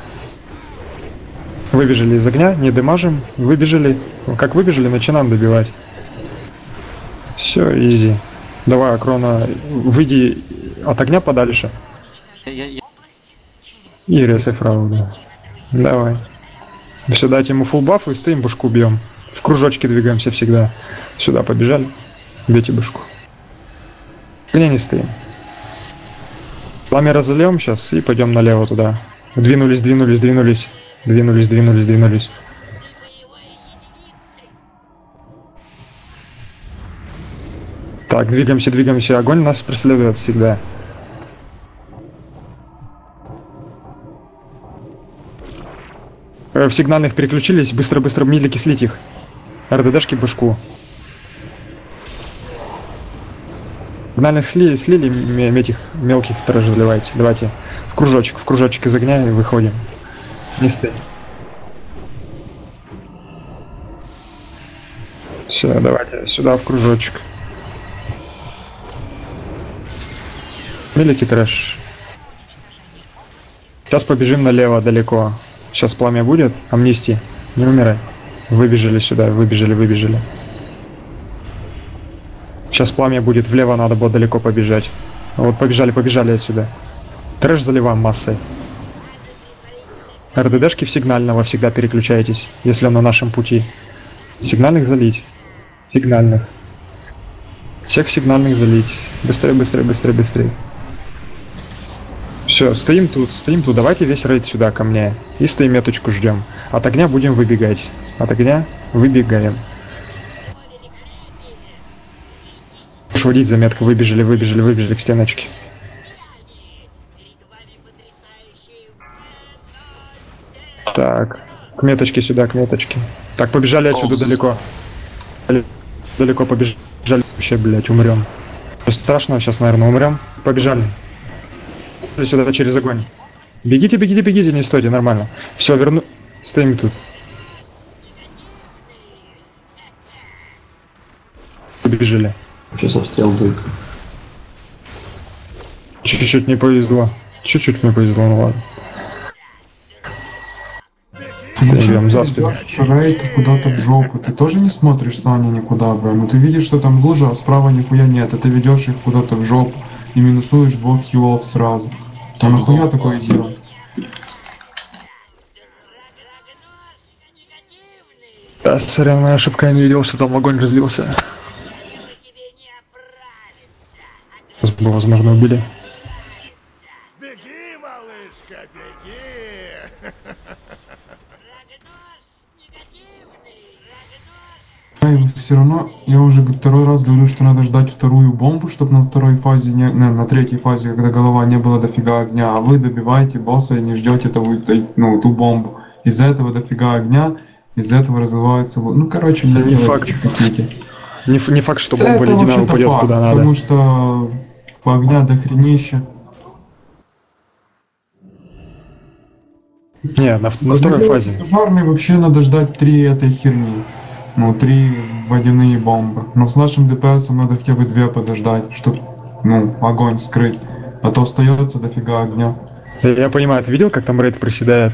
Выбежали из огня, не дымажим. Выбежали. Как выбежали, начинаем добивать. Все, изи. Давай, Акрона, выйди от огня подальше. И ресай фрау, да. Давай. Все, дайте ему фулл баф и стоим, башку бьем. В кружочке двигаемся всегда. Сюда побежали. Бейте башку. Огня не стоим. Пламя разольем сейчас и пойдем налево туда. Двинулись. Так, двигаемся. Огонь нас преследует всегда. В сигнальных переключились. Быстро, милики, слить их. РДДшки башку. Сигнальных слили этих мелких тоже заливайте. Давайте. В кружочек из огня и выходим. Не стоим. Все, давайте сюда в кружочек. Мелики трэш. Сейчас побежим налево далеко. Сейчас пламя будет. Амнистия. Не умирай. Выбежали сюда, выбежали. Сейчас пламя будет, влево надо было далеко побежать. Вот побежали отсюда. Трэш заливаем массой. РДДшки в сигнального всегда переключайтесь, если он на нашем пути. Сигнальных залить. Всех сигнальных залить. Быстрее. Все, стоим тут. Давайте весь рейд сюда ко мне. И стоим, меточку ждем. От огня будем выбегать. Выбегаем. Водить заметка, выбежали к стеночке. Так, к меточке сюда, Так, побежали отсюда далеко. Далеко побежали, вообще, блять, умрем. Страшно, сейчас, наверное, умрем. Побежали. Сюда через огонь. Бегите, не стойте, нормально. Все, стоим тут. Побежали. Сейчас обстрел будет. Чуть-чуть не повезло, ну ладно. Идем за спину. Рейд куда-то в жопу. Ты тоже не смотришь, Саня, никуда, бро. Ну ты видишь, что там лужа, а справа нихуя нет. А ты ведешь их куда-то в жопу и минусуешь 2 хилов сразу. А нахуя такое делать? Да, сорян, моя ошибка, я не видел, что там огонь разлился. Возможно, убили. Беги, малышка, беги! все равно, я уже второй раз говорю, что надо ждать вторую бомбу, чтобы на второй фазе, на третьей фазе, когда голова не было дофига огня, а вы добиваете босса и не ждете ту бомбу. Из-за этого дофига огня, из-за этого развивается... Ну, короче, не делайте, что хотите. Не факт, что Да, бомба это ледяная вообще-то упадет факт, куда надо. потому что по огня дохренища. Не, на второй фазе. Пожарный вообще надо ждать 3 этой херни. Ну, 3 водяные бомбы. Но с нашим ДПСом надо хотя бы 2 подождать, чтобы, огонь скрыть. А то остается дофига огня. Я понимаю, ты видел, как там рейд приседает?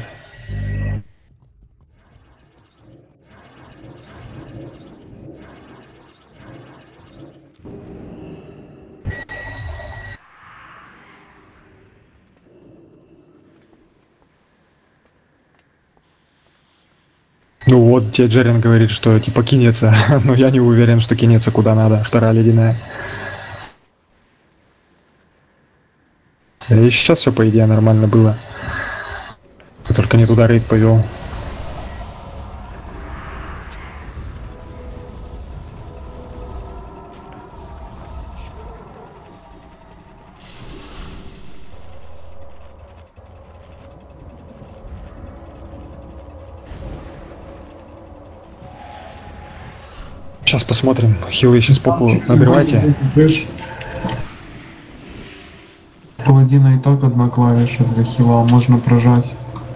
Ну вот, тебе Джерин говорит, что типа кинется, но я не уверен, что кинется куда надо, вторая ледяная. И сейчас все по идее нормально было. Только не туда рейд повел. Сейчас посмотрим. Хилы сейчас попу набивайте. Паладина и так одна клавиша для хила, можно прожать.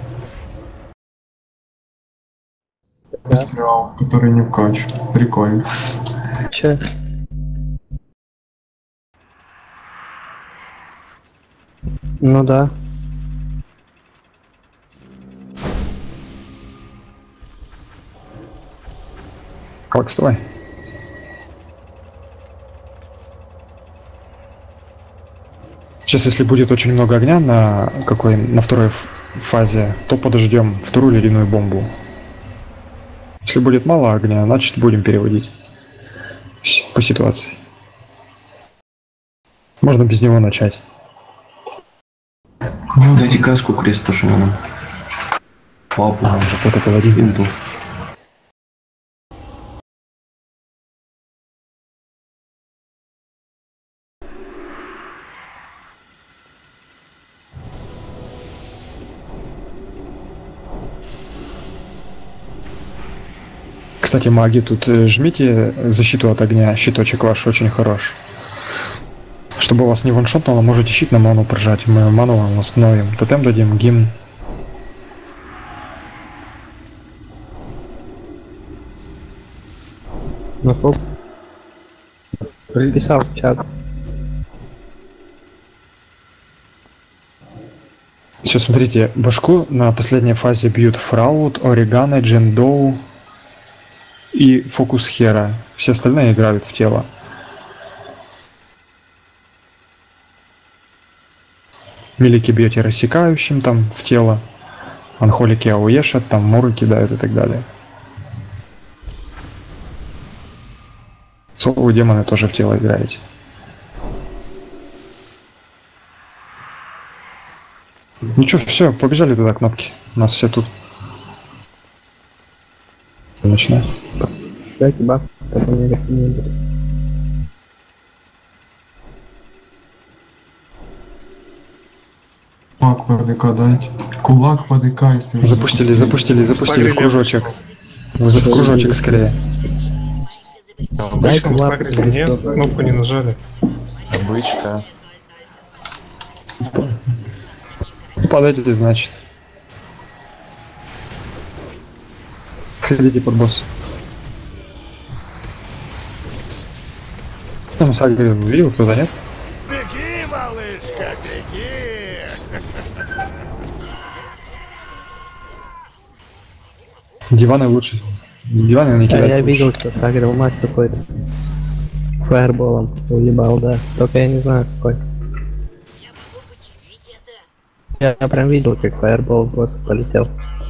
Стрел, который не вкач. Прикольно. Че? Ну да. Как вставай? Сейчас, если будет очень много огня на второй фазе, то подождем вторую ледяную бомбу. Если будет мало огня, значит будем переводить по ситуации. Можно без него начать. Дайте каску крест по шаману. Папу. Уже кто-то паладин. Кстати, маги, тут жмите защиту от огня, щиточек ваш очень хорош. Чтобы вас не ваншотнуло, можете щит на ману прожать. Мы ману вам восстановим. Тотем дадим, гимн. Писал в чат. Все, смотрите, башку на последней фазе бьют Фраут, Оригана, Джендоу и Фокус Хера. Все остальные играют в тело. Велики бьете рассекающим там в тело. Анхолики ауешат, там моры кидают и так далее. Соловые демоны тоже в тело играете. Ничего, все, побежали туда кнопки. У нас все тут. Начинаем. Дайте баф, это не рекомендую. Кулак по ДК дайте. Кулак по ДК, если вы Запустили в кружочек. Вы за кружочек скорее. Обычно в сагре нет, кнопку не нажали. Обычка. Падайте, значит. Ходите под босс. Там сагре видел, кто-то нет? Беги, малышка, беги! Диваны лучше. Диваны не кидать Я лучше. видел, что сагрил мать какой-то. Фаерболом уебал, да. Только я не знаю какой. Я прям видел, как фаербол в босса полетел.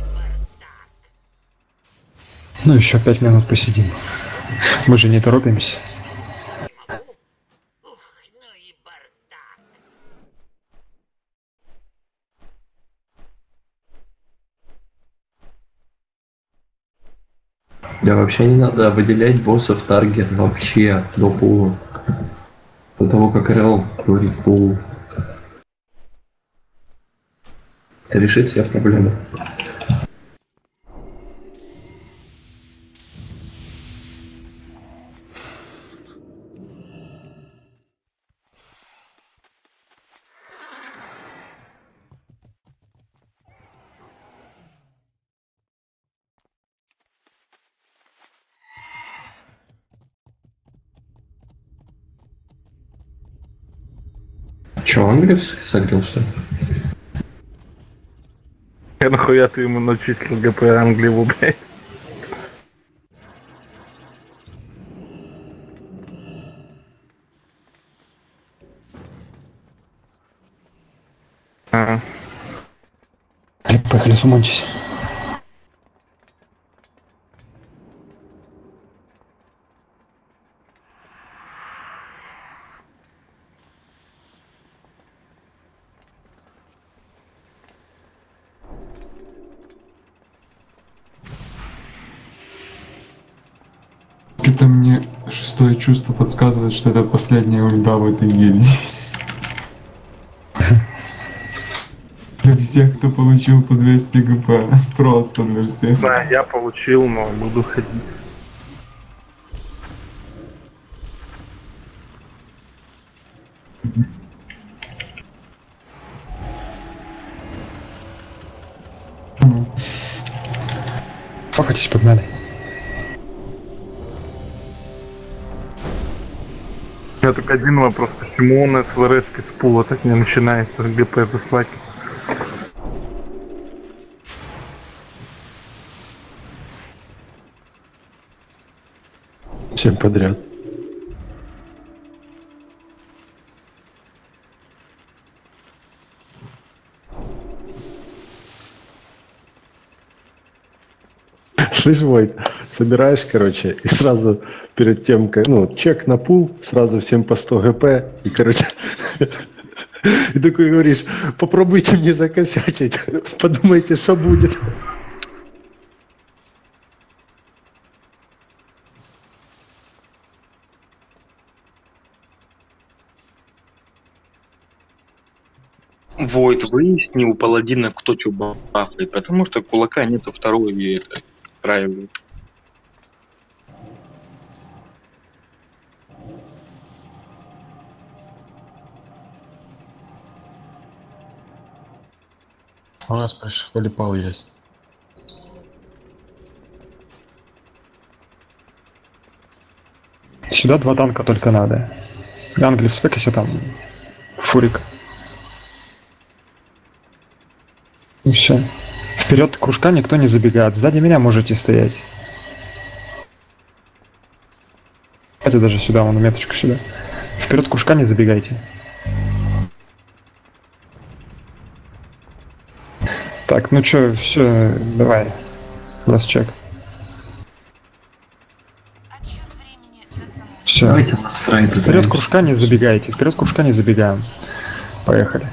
Ну еще 5 минут посидим. Мы же не торопимся. Да вообще не надо выделять боссов таргет вообще до пула. До того, как Рел говорит пул. Это решит все проблемы. Че, Ангрис согрел, что ли? Я нахуя ты ему начислил ГП Англию, блядь? Ага. Поехали, сумоньтесь. Это мне шестое чувство подсказывает, что это последняя ульта в этой гильдии. Для всех, кто получил по 200 ГП. Просто для всех. Да, я получил, но буду ходить. Похотись, погнали. У меня только один вопрос, почему у нас в РС с пула так не начинается ГП заслать? Всем подряд. Слышь, Войт, собираешь, короче, и сразу перед тем, как, ну, чек на пул, сразу всем по 100 ГП, и, короче, и такой говоришь, попробуйте мне закосячить, подумайте, что будет. Войт, выясни у паладина, кто что бафает, потому что кулака нету второй и это устраивает. У нас пришпалипал есть. Сюда 2 танка только надо. Англи, спекайся там. Фурик. И все. Вперед кружка никто не забегает. Сзади меня можете стоять. Давайте даже сюда, вон меточку сюда. Вперед кружка не забегайте. Так, ну чё, все, давай. Last check. Все. Давайте настраивать. Вперед кружка не забегайте. Вперед кружка не забегаем. Поехали.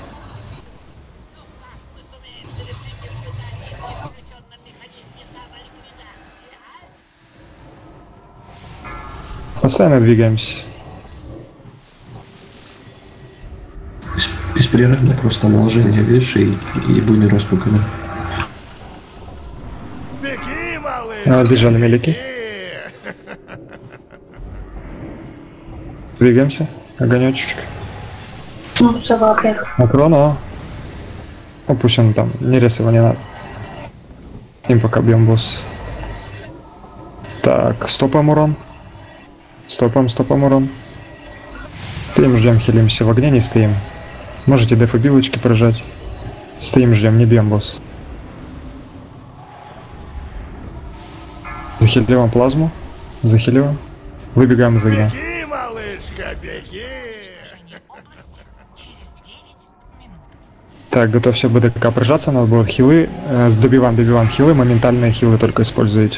Постоянно двигаемся. Беспрерывно просто наложение, видишь, и будем распуканы. Сбежали мелики. Двигаемся. Огонечек. Ну, все, во-первых. Акроно. Ну, пусть он там, не рез его не надо. Им пока бьем босс. Так, стопаем урон. Стопаем урон. Стоим, ждем, хилимся. В огне не стоим. Можете дефы билочки прожать. Стоим, ждем, не бьем босс. Захиливаем плазму. Захиливаем. Выбегаем из огня. Беги, малышка, беги! Так, готовься БДК прижаться, надо будет хилы. Добиваем хилы, моментальные хилы только используете.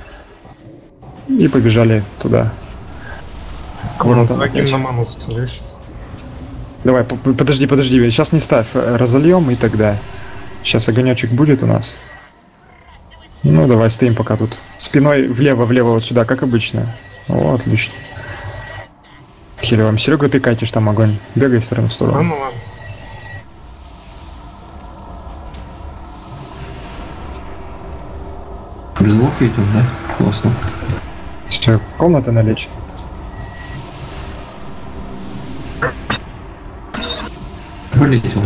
И побежали туда. К воротам опять. На ману сейчас. Давай, подожди, сейчас не ставь, разольем и тогда. Сейчас огонечек будет у нас. Ну, давай стоим пока тут. Спиной влево вот сюда, как обычно. О, отлично. Хиливаем. Серега, ты катишь там огонь. Бегай в сторону в сторону. Ну ладно. Близлок идем, да? Классно. Все, комната налечь. Полетел.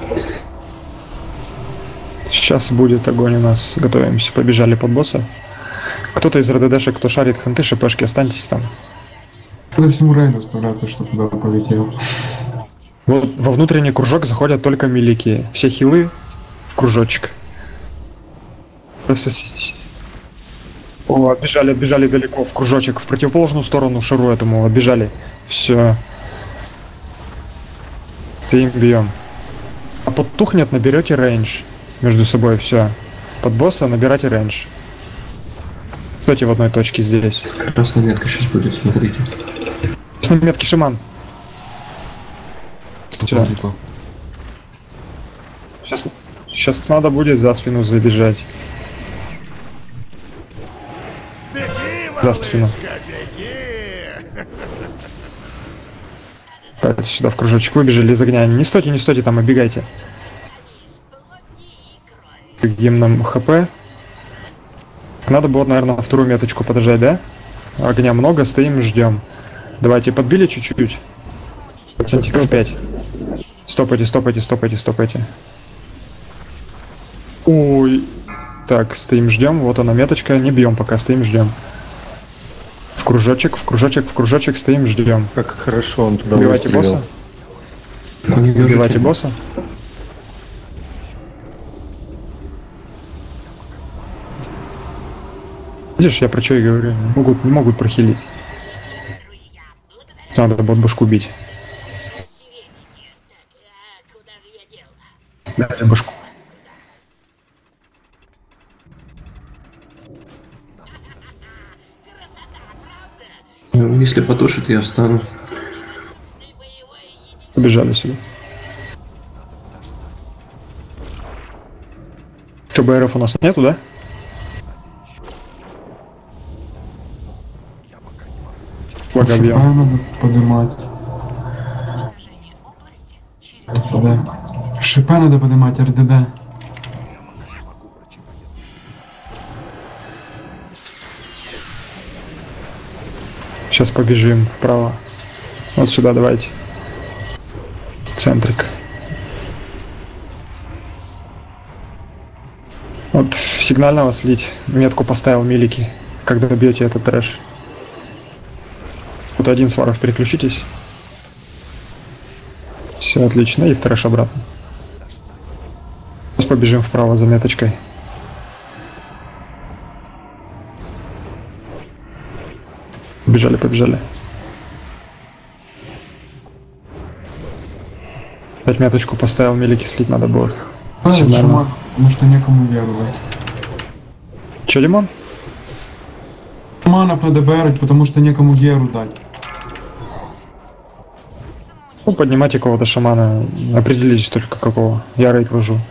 Сейчас будет огонь у нас. Готовимся. Побежали под босса. Кто-то из РДДшек, кто шарит ханты, шипешки, останьтесь там. Это всему рейду оставляется, что туда полетел. Вот во внутренний кружок заходят только милики. Все хилы в кружочек. О, отбежали далеко в кружочек. В противоположную сторону шару этому отбежали. Все. Стоим, бьем. А подтухнет, наберете рейндж. Между собой все. Под босса набирайте рейндж. Стойте в одной точке здесь. Красная метка сейчас будет, смотрите. Красная метки шаман. Всё. Сейчас надо будет за спину забежать. За спину. Давайте сюда в кружочек выбежали из огня. Не стойте, там оббегайте. Гимном хп. Надо было, наверное, на вторую меточку подождать, да? Огня много, стоим, ждем. Давайте, подбили чуть-чуть. Процентиков 5. Стопайте. Ой. Так, стоим, ждем. Вот она меточка. Не бьем пока, стоим, ждем. В кружочек, стоим, ждем. Как хорошо он туда убивайте выстрелил. босса. Убивайте босса. Видишь, я про что и говорю. Не могут прохилить. Надо бот башку бить. Дайте башку. Ну, если потушит, я встану. Побежали сюда. Что, БРФ у нас нету, да? Шипа надо поднимать. РДД. Шипа надо поднимать, РДД. Сейчас побежим вправо. Вот сюда давайте. Центрик. Вот в сигнального слить. Метку поставил милики. Когда бьете этот трэш. Вот один сваров переключитесь. Все отлично. И в трэш обратно. Сейчас побежим вправо за меточкой. Побежали. Опять меточку поставил, милики слить надо было. Шаман, потому что некому веровать. Че, Лимон? Шаманов надо бэрить, потому что некому геру дать. Ну, поднимайте кого-то шамана. Определитесь только какого. Я рейд вожу.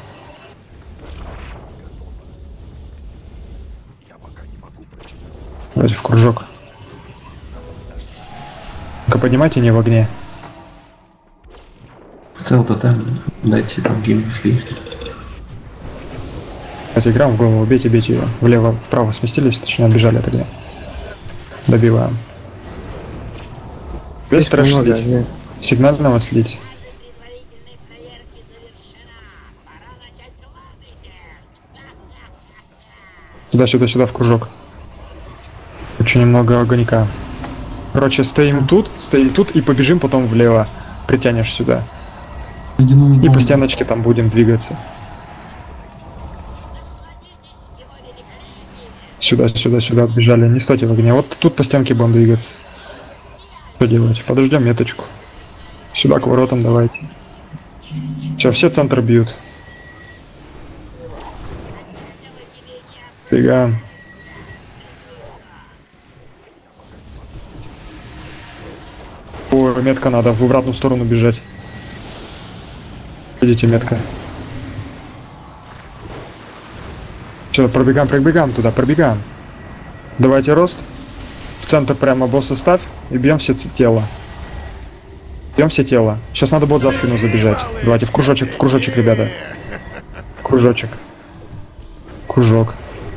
Давайте в кружок. Только поднимайте не в огне. Ставил тотем, дайте там гейм слить. Давайте играем в голову, бейте ее. Влево, вправо сместились, точнее отбежали от огня. Добиваем. Весь трэш слить. Сигнального слить. Сюда в кружок. Очень немного огонька. Короче, стоим тут и побежим потом влево. Притянешь сюда. И по стеночке там будем двигаться. Сюда отбежали. Не стойте в огне. Вот тут по стенке будем двигаться. Что делать? Подождем меточку. Сюда к воротам давайте. Все центры бьют. Бегаем. О, метка надо в обратную сторону бежать. Видите, метка. Все, пробегаем туда, пробегаем. Давайте рост. В центр прямо босса ставь и бьем все тело. Бьем все тело. Сейчас надо будет за спину забежать. Давайте в кружочек, ребята. В кружочек. Кружок.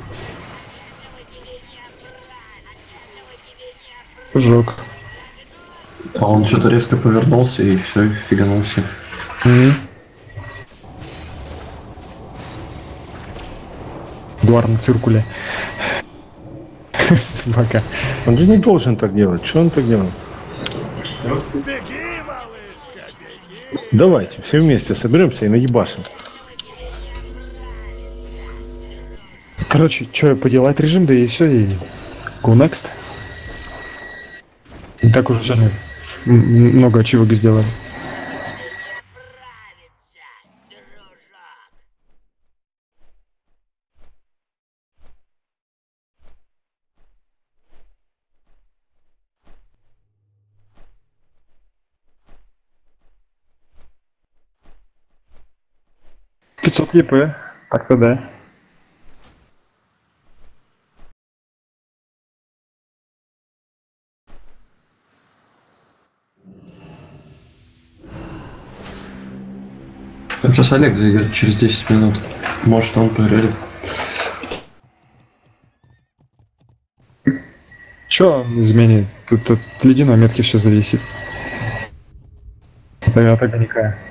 Кружок. А он что-то резко повернулся и все, фиганулся. Эдуард на циркуле. Собака. Он же не должен так делать. Что он так делает? Давайте, все вместе соберемся и наебашим. Короче, что, поделать режим, да и все, и go next. И так уже сегодня много ачивок сделали. $500 ЕП, так-то да. Сейчас Олег заиграет через 10 минут. Может, он проверит. Чё изменит? Тут от ледяной метки все зависит. Это от огонька.